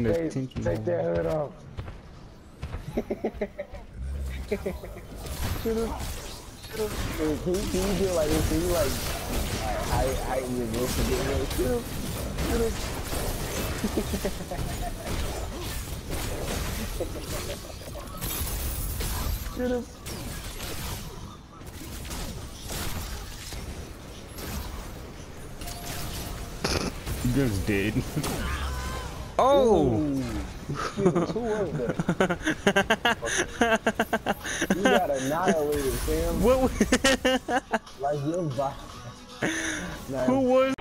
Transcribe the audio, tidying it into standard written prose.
the attention. Take that hood off. Shoot him. Can you do like this? Can you like I reverse the game? Shoot him. Shoot him. Shoot him. Just dead. Oh! Who was that? You got annihilated, Sam. What? Like your body. Who was